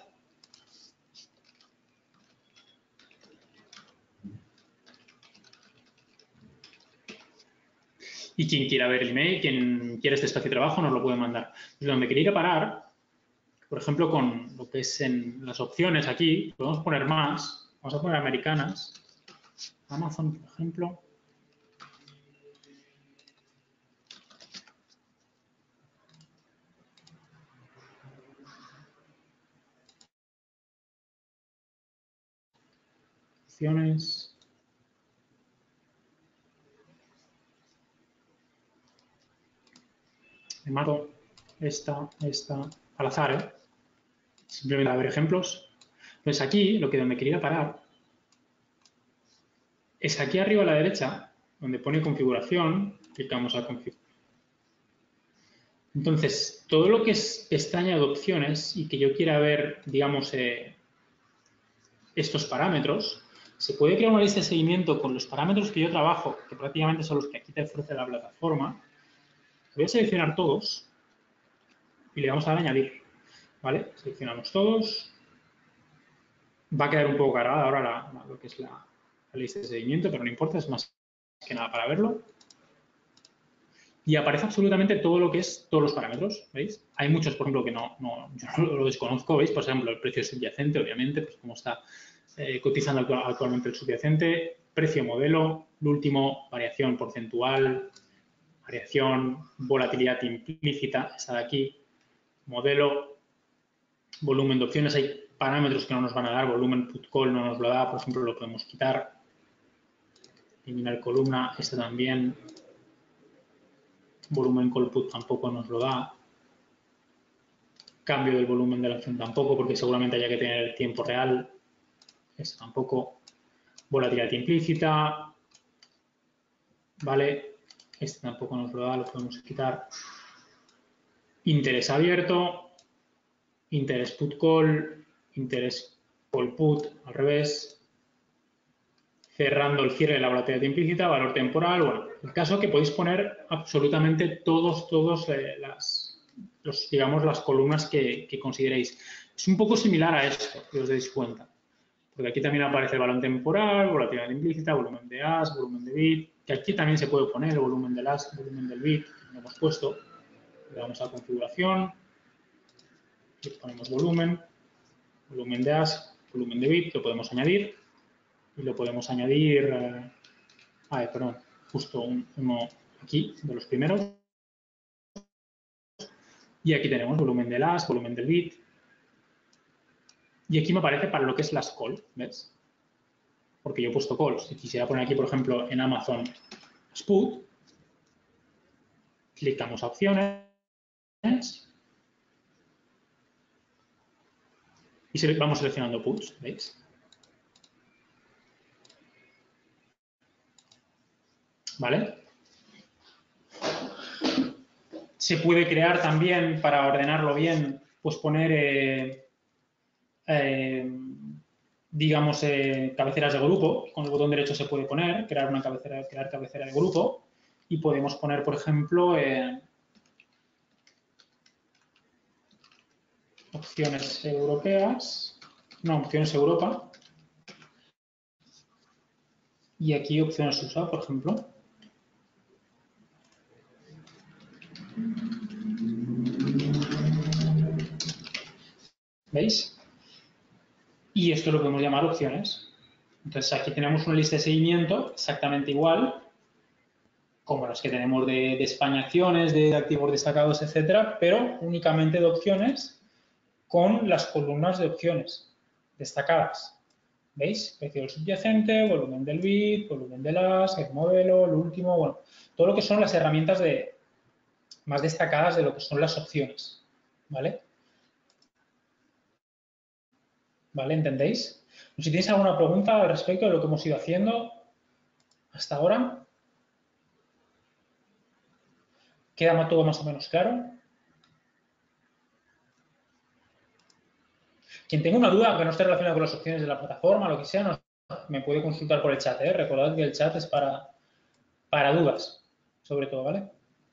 Y quien quiera ver el email, quien quiera este espacio de trabajo, nos lo puede mandar. Desde donde quería ir a parar, por ejemplo, con lo que es en las opciones aquí, podemos poner más. Vamos a poner americanas. Amazon, por ejemplo. Opciones. Me marco esta, esta, al azar, ¿eh? Simplemente a ver ejemplos. Entonces aquí, lo que donde quería parar, es aquí arriba a la derecha, donde pone configuración, clicamos a configuración. Entonces, todo lo que es pestaña de opciones y que yo quiera ver, digamos, eh, estos parámetros, se puede crear una lista de seguimiento con los parámetros que yo trabajo, que prácticamente son los que aquí te ofrece la plataforma. Voy a seleccionar todos y le vamos a dar a añadir. ¿Vale? Seleccionamos todos. Va a quedar un poco cargada ahora la, la, lo que es la, la lista de seguimiento, pero no importa, es más que nada para verlo. Y aparece absolutamente todo lo que es, todos los parámetros, ¿veis? Hay muchos, por ejemplo, que no, no, yo no lo desconozco, ¿veis? Por ejemplo, el precio subyacente, obviamente, pues cómo está eh, cotizando actual, actualmente el subyacente, precio modelo, el último, variación porcentual, variación, volatilidad implícita, esta de aquí, modelo, volumen de opciones, hay parámetros que no nos van a dar, volumen put call no nos lo da, por ejemplo, lo podemos quitar, eliminar columna, este también, volumen call put tampoco nos lo da, cambio del volumen de la acción tampoco, porque seguramente haya que tener tiempo real, este tampoco, volatilidad implícita, vale, este tampoco nos lo da, lo podemos quitar, interés abierto, interés put call, interés call put, al revés, cerrando el cierre de la volatilidad implícita, valor temporal, bueno, el caso es que podéis poner absolutamente todos, todos eh, las, los, digamos, las columnas que, que consideréis. Es un poco similar a esto, que os deis cuenta, porque aquí también aparece el valor temporal, volatilidad implícita, volumen de A S, volumen de bit, que aquí también se puede poner el volumen del A S, volumen del bit, que lo hemos puesto, le damos a configuración, y ponemos volumen, volumen de A S, volumen de bit, lo podemos añadir, y lo podemos añadir, eh, ah, perdón, justo un, uno aquí, de los primeros. Y aquí tenemos volumen del A S, volumen del bit. Y aquí me aparece para lo que es las call, ¿ves? Porque yo he puesto calls. Si quisiera poner aquí, por ejemplo, en Amazon Spot, clicamos a opciones y vamos seleccionando puts, ¿veis? ¿Vale? Se puede crear también, para ordenarlo bien, pues poner, eh, eh, digamos, eh, cabeceras de grupo. Con el botón derecho se puede poner, crear una cabecera, crear cabecera de grupo. Y podemos poner, por ejemplo, eh, opciones europeas, no, opciones Europa. Y aquí opciones U S A, por ejemplo. ¿Veis? Y esto lo podemos llamar opciones. Entonces aquí tenemos una lista de seguimiento exactamente igual, como las que tenemos de, de España acciones, de activos destacados, etcétera, pero únicamente de opciones con las columnas de opciones destacadas. ¿Veis? Precio del subyacente, volumen del bit, volumen del A S, el modelo, el último, bueno, todo lo que son las herramientas de, más destacadas de lo que son las opciones. ¿Vale? ¿Vale? ¿Entendéis? Si tenéis alguna pregunta al respecto de lo que hemos ido haciendo hasta ahora, ¿queda todo más o menos claro? Quien tenga una duda que no esté relacionada con las opciones de la plataforma, lo que sea, no, me puede consultar por el chat, ¿eh? Recordad que el chat es para, para dudas, sobre todo, ¿vale?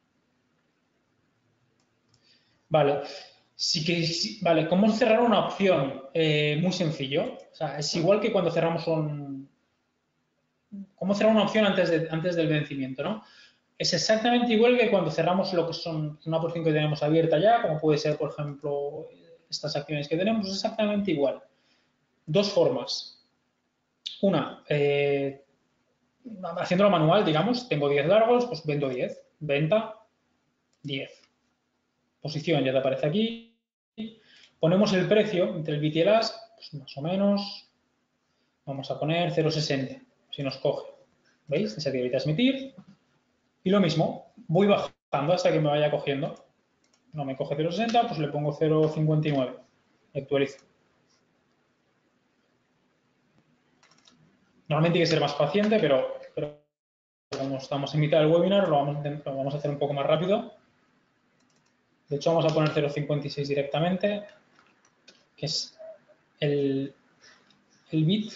Vale. Sí que, sí, vale, ¿cómo cerrar una opción? Eh, muy sencillo. O sea, es igual que cuando cerramos un... ¿Cómo cerrar una opción antes, de, antes del vencimiento, no? Es exactamente igual que cuando cerramos lo que son una posición que tenemos abierta ya, como puede ser, por ejemplo, estas acciones que tenemos, es exactamente igual. Dos formas. Una, eh, haciéndolo manual, digamos, tengo diez largos, pues vendo diez. Venta, diez. Posición ya te aparece aquí. Ponemos el precio entre el bit y el as, pues más o menos, vamos a poner cero coma sesenta, si nos coge. ¿Veis? Desactivar y transmitir. Y lo mismo, voy bajando hasta que me vaya cogiendo. No me coge cero coma sesenta, pues le pongo cero coma cincuenta y nueve. Actualizo. Normalmente hay que ser más paciente, pero, pero como estamos en mitad del webinar, lo vamos, lo vamos a hacer un poco más rápido. De hecho, vamos a poner cero coma cincuenta y seis directamente, que es el, el bit.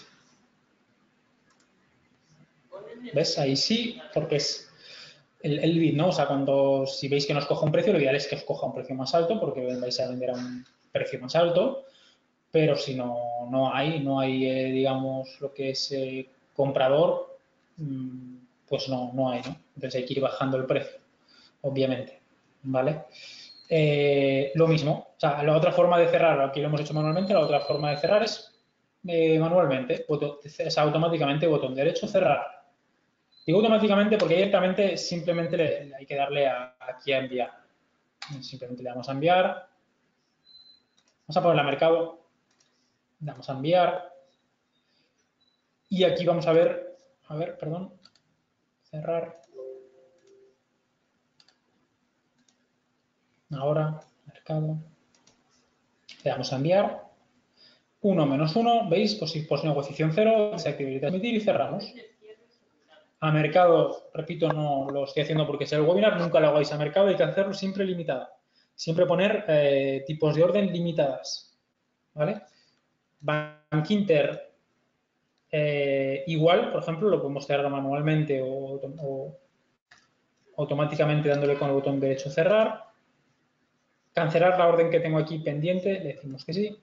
¿Ves? Ahí sí, porque es el, el bit, ¿no? O sea, cuando si veis que nos coja un precio, lo ideal es que os coja un precio más alto, porque vais a vender a un precio más alto. Pero si no, no hay, no hay, eh, digamos, lo que es eh, comprador, mmm, pues no, no hay, ¿no? Entonces hay que ir bajando el precio, obviamente, ¿vale? Eh, lo mismo, o sea, la otra forma de cerrar, aquí lo hemos hecho manualmente, la otra forma de cerrar es eh, manualmente, botón, es automáticamente botón derecho, cerrar. Digo automáticamente porque directamente simplemente le, le hay que darle a, aquí a enviar. Simplemente le damos a enviar. Vamos a ponerle a mercado. Le damos a enviar. Y aquí vamos a ver, a ver, perdón, cerrar. Ahora, mercado. Le damos a enviar. uno menos uno, ¿veis? Pues, pues negociación cero, desactivar y transmitir y cerramos. A mercado, repito, no lo estoy haciendo porque sea el webinar, nunca lo hagáis a mercado, hay que hacerlo siempre limitado. Siempre poner eh, tipos de orden limitadas, ¿vale? Bankinter, eh, igual, por ejemplo, lo podemos cerrar manualmente o, o automáticamente dándole con el botón derecho cerrar. Cancelar la orden que tengo aquí pendiente, le decimos que sí.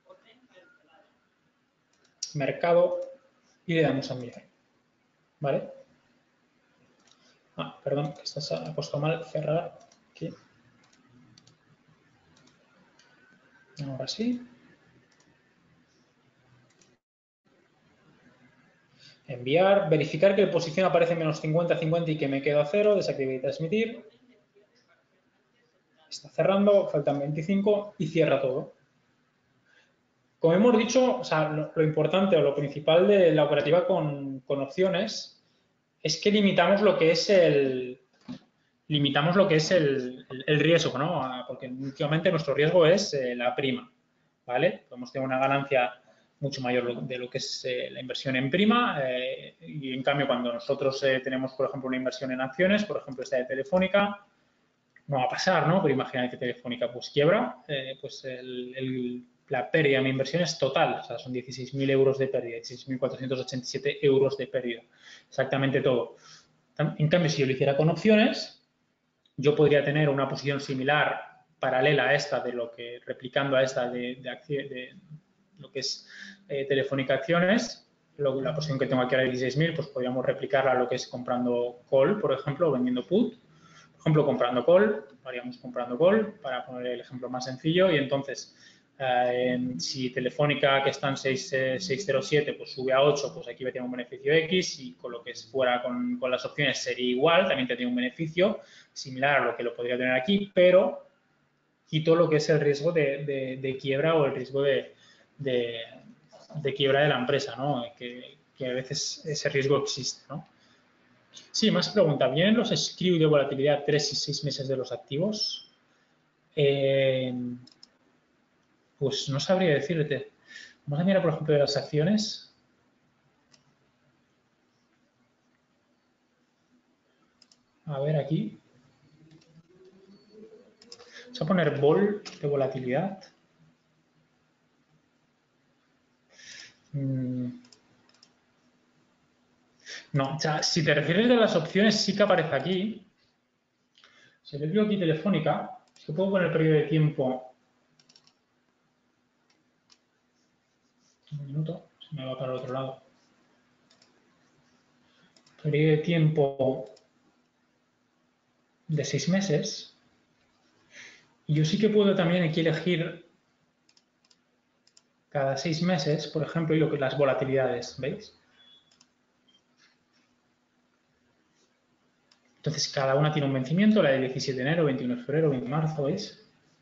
Mercado y le damos a enviar, ¿vale? Ah, perdón, que esto se ha puesto mal, cerrar aquí. Ahora sí. Enviar, verificar que el posición aparece menos cincuenta, cincuenta y que me quedo a cero, desactivar y transmitir. Está cerrando, faltan veinticinco y cierra todo. Como hemos dicho, o sea, lo, lo importante o lo principal de la operativa con, con opciones es que limitamos lo que es el limitamos lo que es el, el, el riesgo, ¿no? Porque últimamente nuestro riesgo es eh, la prima, ¿vale? Podemos tener una ganancia mucho mayor de lo que es eh, la inversión en prima eh, y en cambio cuando nosotros eh, tenemos, por ejemplo, una inversión en acciones, por ejemplo, esta de Telefónica, no va a pasar, ¿no? Pero imagínate que Telefónica pues quiebra, eh, pues el, el, la pérdida de mi inversión es total, o sea, son dieciséis mil euros de pérdida, dieciséis mil cuatrocientos ochenta y siete euros de pérdida, exactamente todo. En cambio, si yo lo hiciera con opciones, yo podría tener una posición similar, paralela a esta, de lo que, replicando a esta de, de, de lo que es eh, Telefónica Acciones, lo, la posición que tengo aquí ahora de dieciséis mil, pues podríamos replicarla a lo que es comprando call, por ejemplo, o vendiendo put. Por ejemplo, comprando call, haríamos comprando call, para poner el ejemplo más sencillo, y entonces, eh, si Telefónica, que está en seis cero siete, pues sube a ocho, pues aquí tendría un beneficio X, y con lo que es fuera con, con las opciones sería igual, también tendría un beneficio similar a lo que lo podría tener aquí, pero quito lo que es el riesgo de, de, de quiebra o el riesgo de, de, de quiebra de la empresa, ¿no? Que, que a veces ese riesgo existe, ¿no? Sí, más pregunta. ¿Vienen los script de volatilidad tres y seis meses de los activos? Eh, pues no sabría decirte. Vamos a mirar, por ejemplo, de las acciones. A ver, aquí. Vamos a poner vol de volatilidad. No, o sea, si te refieres a las opciones, sí que aparece aquí. Si le digo aquí Telefónica, es que puedo poner el periodo de tiempo. Un minuto, se me va para el otro lado. Periodo de tiempo de seis meses. Y yo sí que puedo también aquí elegir cada seis meses, por ejemplo, y lo que las volatilidades, ¿veis? Entonces, cada una tiene un vencimiento, la de diecisiete de enero, veintiuno de febrero, veinte de marzo, ¿veis?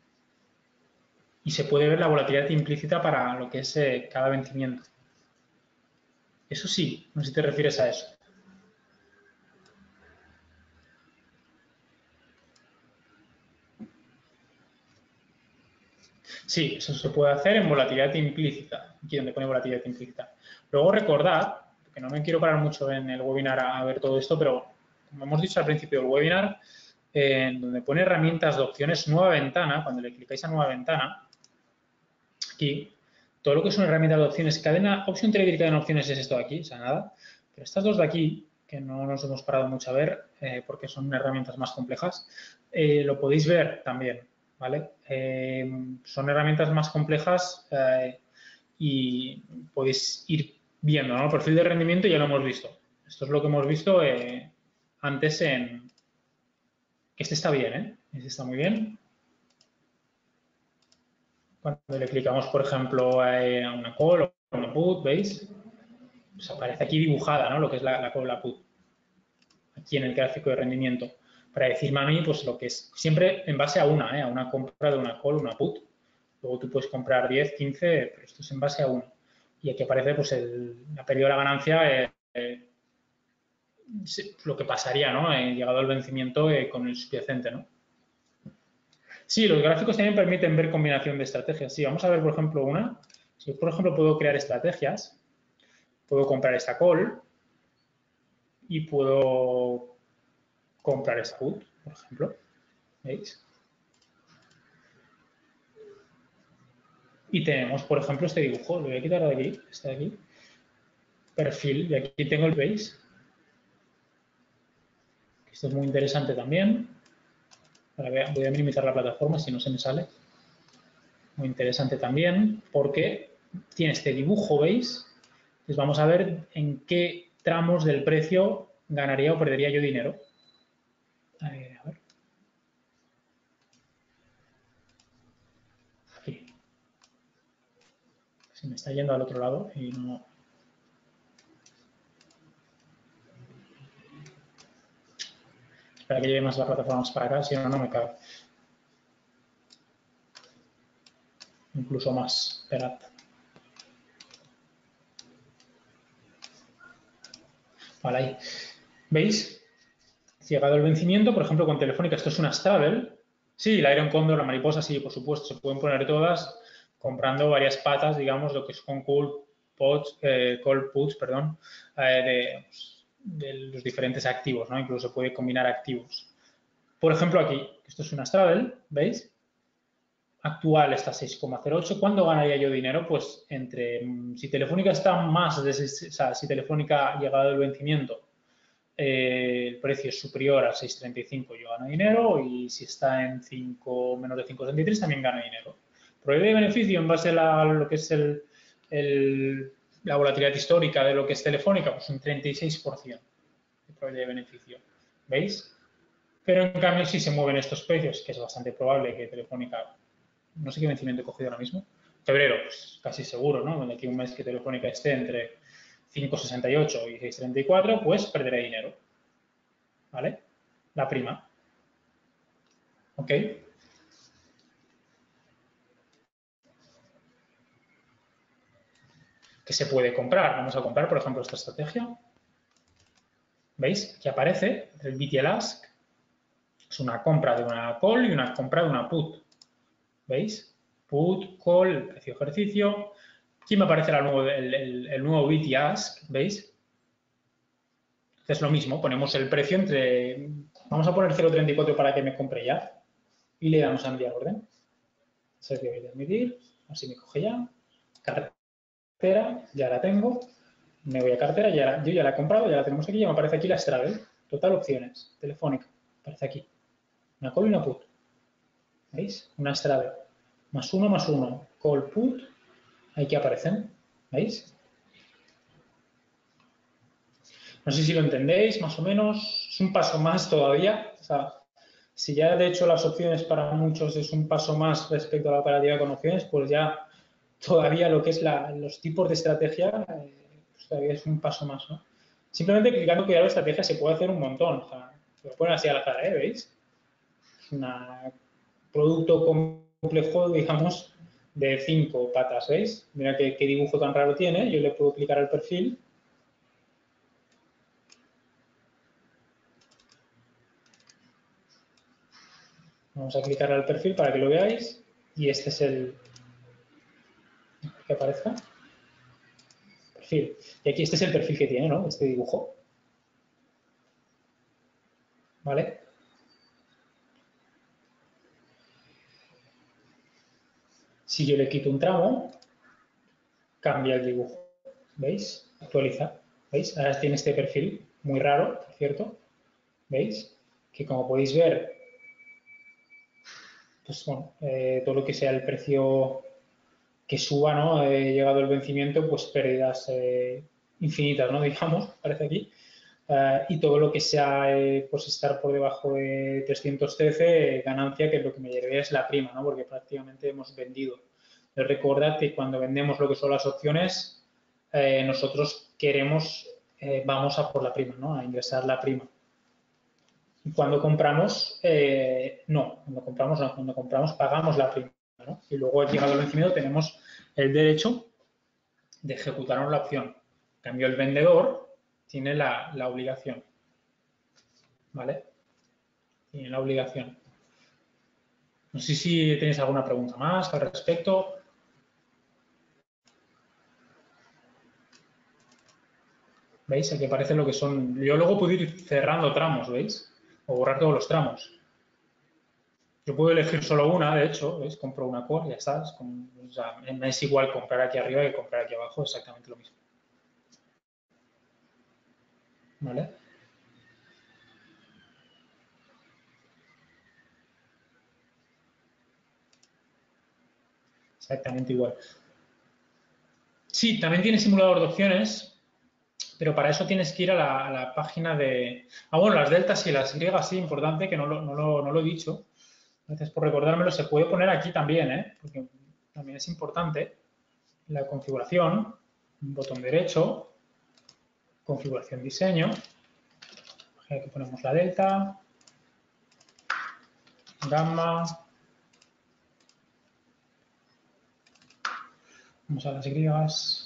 Y se puede ver la volatilidad implícita para lo que es eh, cada vencimiento. Eso sí, no sé si te refieres a eso. Sí, eso se puede hacer en volatilidad implícita, aquí donde pone volatilidad implícita. Luego recordad, que no me quiero parar mucho en el webinar a ver todo esto, pero como hemos dicho al principio del webinar, eh, en donde pone herramientas de opciones, nueva ventana, cuando le clicáis a nueva ventana, aquí, todo lo que son herramientas de opciones, cadena, opción trade y cadena de opciones es esto de aquí, o sea, nada. Pero estas dos de aquí, que no nos hemos parado mucho a ver, eh, porque son herramientas más complejas, eh, lo podéis ver también, ¿vale? Eh, son herramientas más complejas eh, y podéis ir viendo, ¿no? El perfil de rendimiento ya lo hemos visto. Esto es lo que hemos visto eh, antes en... Este está bien, ¿eh? Este está muy bien. Cuando le clicamos, por ejemplo, a una call o a una put, ¿veis? Pues aparece aquí dibujada, ¿no? Lo que es la, la call o la put. Aquí en el gráfico de rendimiento. Para decirme a mí, pues lo que es siempre en base a una, ¿eh? A una compra de una call, una put. Luego tú puedes comprar diez, quince, pero esto es en base a una. Y aquí aparece, pues, el, la pérdida de la ganancia, eh, eh, lo que pasaría, ¿no? Eh, llegado al vencimiento eh, con el subyacente, ¿no? Sí, los gráficos también permiten ver combinación de estrategias. Sí, vamos a ver, por ejemplo, una. Si yo, por ejemplo, puedo crear estrategias, puedo comprar esta call y puedo comprar esta put, por ejemplo. ¿Veis? Y tenemos, por ejemplo, este dibujo. Lo voy a quitar de aquí, este de aquí. Perfil, y aquí tengo el base. Esto es muy interesante también. Ahora voy a minimizar la plataforma si no se me sale. Muy interesante también porque tiene este dibujo, ¿veis? Entonces vamos a ver en qué tramos del precio ganaría o perdería yo dinero. A ver, a ver. Aquí. Se me está yendo al otro lado y no... Espera que lleve más las plataformas para acá, si no, no me cabe. Incluso más. Esperad. Vale, ahí. ¿Veis? Llegado el vencimiento, por ejemplo, con Telefónica, esto es una Straddle. Sí, la Iron Condor, la mariposa, sí, por supuesto, se pueden poner todas comprando varias patas, digamos, lo que es con call puts, eh, call puts, perdón, eh, de, de los diferentes activos, ¿no? Incluso se puede combinar activos. Por ejemplo, aquí, esto es una Straddle, ¿veis? Actual está a seis coma cero ocho. ¿Cuándo ganaría yo dinero? Pues entre, si Telefónica está más, de, o sea, si Telefónica ha llegado el vencimiento, eh, el precio es superior a seis coma treinta y cinco, yo gano dinero, y si está en cinco, menos de cinco coma treinta y tres también gano dinero. Probabilidad de beneficio en base a la, lo que es el, el, la volatilidad histórica de lo que es Telefónica, pues un treinta y seis por ciento de probabilidad de beneficio. ¿Veis? Pero en cambio, si se mueven estos precios, que es bastante probable que Telefónica, no sé qué vencimiento he cogido ahora mismo, febrero, pues casi seguro, ¿no? De aquí un mes que Telefónica esté entre cinco coma sesenta y ocho y seis coma treinta y cuatro, pues perderé dinero. ¿Vale? La prima. ¿Ok? Que se puede comprar. Vamos a comprar, por ejemplo, esta estrategia. ¿Veis? Que aparece el B T L Ask. Es una compra de una call y una compra de una put. ¿Veis? Put, call, el precio ejercicio. Aquí me aparece el nuevo, el, el, el nuevo B T Ask. ¿Veis? Es lo mismo. Ponemos el precio entre... Vamos a poner cero coma treinta y cuatro para que me compre ya. Y le damos a enviar orden. Se debe de admitir. Así me coge ya. Carga. cartera, ya la tengo. Me voy a cartera, ya, yo ya la he comprado, ya la tenemos aquí, ya me aparece aquí la Straddle. Total opciones, telefónica, aparece aquí. Una call y una put. ¿Veis? Una Straddle. Más uno, más uno. Call, put. Aquí aparecen. ¿Veis? No sé si lo entendéis, más o menos. Es un paso más todavía. O sea, si ya de hecho las opciones para muchos es un paso más respecto a la operativa con opciones, pues ya todavía lo que es la, los tipos de estrategia, eh, pues todavía es un paso más, ¿no? Simplemente clicando crear estrategia se puede hacer un montón. O sea, lo ponen así al azar, ¿eh? ¿Veis? Es un producto complejo, digamos, de cinco patas, ¿veis? Mira qué, qué dibujo tan raro tiene. Yo le puedo clicar al perfil. Vamos a clicar al perfil para que lo veáis. Y este es el que aparezca. Perfil. Y aquí este es el perfil que tiene, ¿no? Este dibujo. ¿Vale? Si yo le quito un tramo, cambia el dibujo. ¿Veis? Actualiza. ¿Veis? Ahora tiene este perfil muy raro, por cierto. ¿Veis? Que como podéis ver, pues bueno, eh, todo lo que sea el precio que suba, ¿no? Eh, llegado el vencimiento, pues pérdidas eh, infinitas, ¿no? Digamos, parece aquí. Uh, y todo lo que sea, eh, pues estar por debajo de trescientos trece, eh, ganancia, que es lo que me llevaría es la prima, ¿no? Porque prácticamente hemos vendido. Pero recordad que cuando vendemos lo que son las opciones, eh, nosotros queremos, eh, vamos a por la prima, ¿no? A ingresar la prima. Y cuando compramos, eh, no, cuando compramos no, cuando compramos pagamos la prima, ¿no? Y luego, llegado el vencimiento, tenemos el derecho de ejecutarnos la opción. En cambio, el vendedor tiene la, la obligación, ¿vale? Tiene la obligación. No sé si tenéis alguna pregunta más al respecto. ¿Veis? Aquí aparece lo que son... Yo luego puedo ir cerrando tramos, ¿veis? O borrar todos los tramos. Yo puedo elegir solo una, de hecho, ¿veis? Compro una core y ya está. Es, como, o sea, me es igual comprar aquí arriba que comprar aquí abajo, exactamente lo mismo. ¿Vale? Exactamente igual. Sí, también tiene simulador de opciones, pero para eso tienes que ir a la, a la página de... Ah, bueno, las deltas y las griegas, sí, importante, que no lo, no lo, no lo he dicho. Gracias por recordármelo. Se puede poner aquí también, ¿eh? Porque también es importante. La configuración, un botón derecho, configuración diseño. Aquí ponemos la delta, gamma. Vamos a las griegas.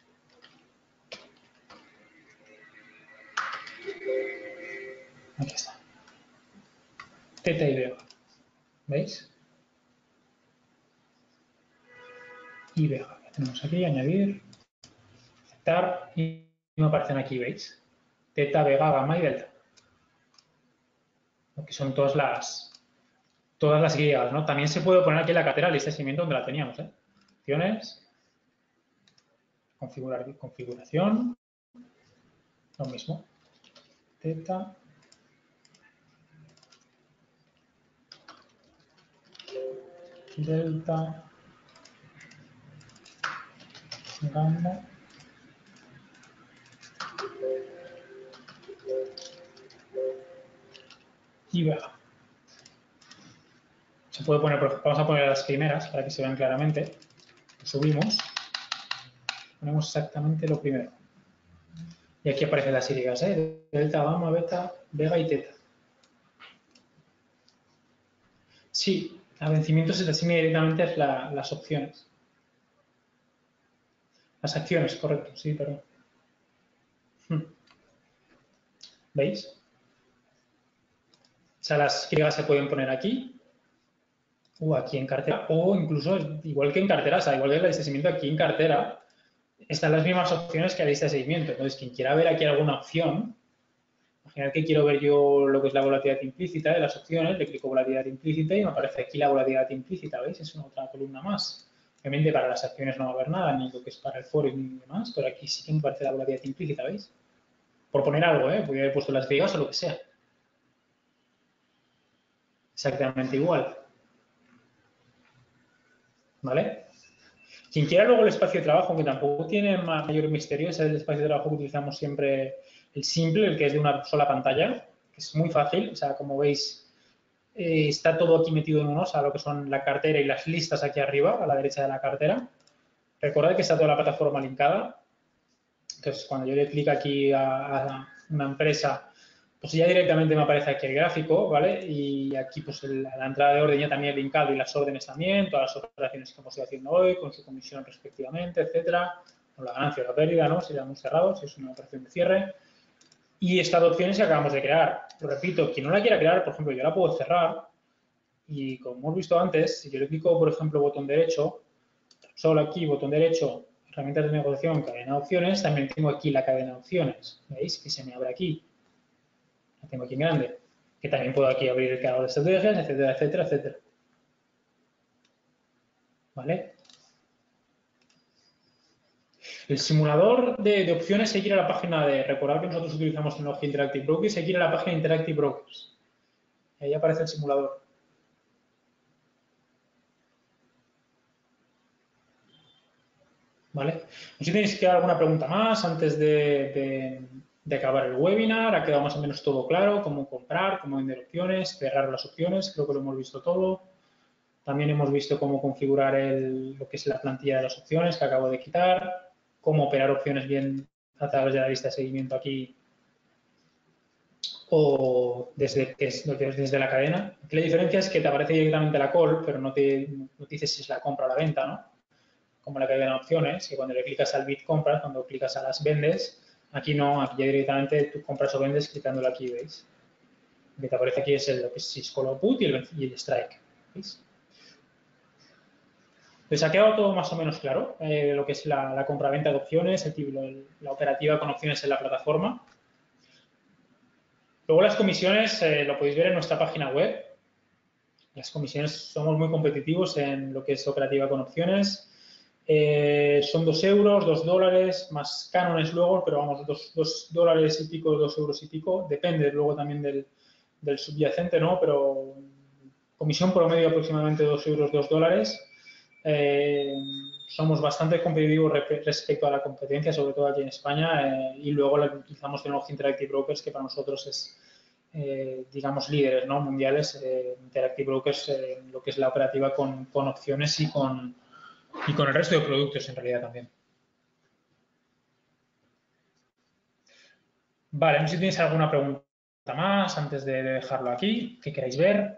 Aquí está. Teta y vega. ¿Veis? Y vega. Ya tenemos aquí, añadir, aceptar y me aparecen aquí, ¿veis? Teta, vega, gamma y delta. Aquí son todas las todas las griegas, ¿no? También se puede poner aquí en la cartera lista de seguimiento donde la teníamos, ¿eh? Opciones, configurar, configuración, lo mismo. Teta, delta, gamma y vega. Se puede poner, vamos a poner las primeras para que se vean claramente. Subimos, ponemos exactamente lo primero. Y aquí aparecen las siglas, ¿eh? Delta, gamma, beta, vega y teta. Sí, a vencimiento se te asigna directamente la, las opciones. Las acciones, correcto, sí, perdón. ¿Veis? O sea, las griegas se pueden poner aquí o aquí en cartera, o incluso, igual que en cartera, o sea, igual que la lista de seguimiento aquí en cartera, están las mismas opciones que la lista de seguimiento. Entonces, quien quiera ver aquí alguna opción, imaginad que quiero ver yo lo que es la volatilidad implícita de las opciones, le clico volatilidad implícita y me aparece aquí la volatilidad implícita, ¿veis? Es una otra columna más. Obviamente para las acciones no va a haber nada, ni lo que es para el foro ni demás, pero aquí sí que me parece la volatilidad implícita, ¿veis? Por poner algo, ¿eh? Podría haber puesto las griegas o lo que sea. Exactamente igual. ¿Vale? Quien quiera luego el espacio de trabajo, que tampoco tiene mayor misterio, es el espacio de trabajo que utilizamos siempre, el simple, el que es de una sola pantalla, que es muy fácil. O sea, como veis, eh, está todo aquí metido en uno, o sea, lo que son la cartera y las listas aquí arriba, a la derecha de la cartera. Recordad que está toda la plataforma linkada. Entonces, cuando yo le clic aquí a, a una empresa, pues ya directamente me aparece aquí el gráfico, ¿vale? Y aquí, pues, el, la entrada de orden ya también linkado y las órdenes también, todas las operaciones que hemos ido haciendo hoy, con su comisión respectivamente, etcétera, con la ganancia o la pérdida, ¿no? Si la hemos cerrado, si es una operación de cierre. Y estas opciones que acabamos de crear. Lo repito, quien no la quiera crear, por ejemplo, yo la puedo cerrar y, como hemos visto antes, si yo le clico, por ejemplo, botón derecho, solo aquí, botón derecho, herramientas de negociación, cadena de opciones, también tengo aquí la cadena de opciones. ¿Veis? Que se me abre aquí. La tengo aquí en grande. Que también puedo aquí abrir el cargador de estrategias, etcétera, etcétera, etcétera. ¿Vale? El simulador de, de opciones se quiere a la página de... Recordad que nosotros utilizamos tecnología Interactive Brokers, se quiere a la página de Interactive Brokers. Y ahí aparece el simulador. ¿Vale? No sé si tenéis que dar alguna pregunta más antes de, de, de acabar el webinar. Ha quedado más o menos todo claro, cómo comprar, cómo vender opciones, cerrar las opciones, creo que lo hemos visto todo. También hemos visto cómo configurar el, lo que es la plantilla de las opciones que acabo de quitar, cómo operar opciones bien a través de la lista de seguimiento aquí o desde, que es, desde la cadena. Aquí la diferencia es que te aparece directamente la call, pero no te, no te dice si es la compra o la venta, ¿no? Como la cadena de opciones, que cuando le clicas al bit compras, cuando clicas a las vendes, aquí no, aquí ya directamente tú compras o vendes clicándolo aquí, ¿veis? Lo que te aparece aquí es el, lo que es si call o put y el, y el strike, ¿veis? ¿Les ha quedado todo más o menos claro? Eh, lo que es la, la compra-venta de opciones, el, el, la operativa con opciones en la plataforma. Luego las comisiones eh, lo podéis ver en nuestra página web. Las comisiones somos muy competitivos en lo que es operativa con opciones. Eh, son dos euros, dos dólares, más cánones luego, pero vamos, dos, dos dólares y pico, dos euros y pico. Depende luego también del, del subyacente, ¿no? Pero comisión promedio aproximadamente dos euros, dos dólares. Eh, somos bastante competitivos respecto a la competencia, sobre todo aquí en España, eh, y luego utilizamos tecnología Interactive Brokers, que para nosotros es, eh, digamos, líderes, ¿no? mundiales. Eh, Interactive Brokers, eh, lo que es la operativa con, con opciones y con, y con el resto de productos en realidad también. Vale, no sé si tenéis alguna pregunta más antes de dejarlo aquí, que queráis ver.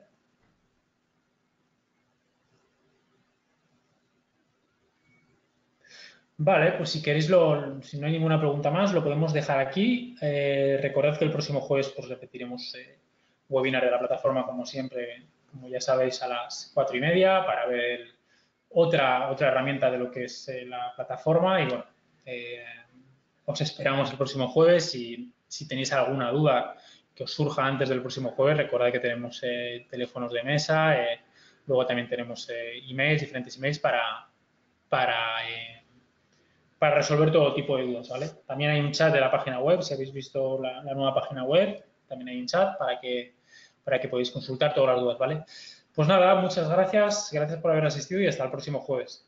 Vale, pues si queréis, lo, si no hay ninguna pregunta más, lo podemos dejar aquí. Eh, recordad que el próximo jueves pues repetiremos eh, webinar de la plataforma, como siempre, como ya sabéis, a las cuatro y media para ver otra, otra herramienta de lo que es eh, la plataforma. Y bueno, eh, os esperamos el próximo jueves. Y si tenéis alguna duda que os surja antes del próximo jueves, recordad que tenemos eh, teléfonos de mesa, eh, luego también tenemos eh, emails, diferentes emails para, para eh, para resolver todo tipo de dudas, ¿vale? También hay un chat de la página web, si habéis visto la, la nueva página web, también hay un chat para que, para que podáis consultar todas las dudas, ¿vale? Pues nada, muchas gracias, gracias por haber asistido y hasta el próximo jueves.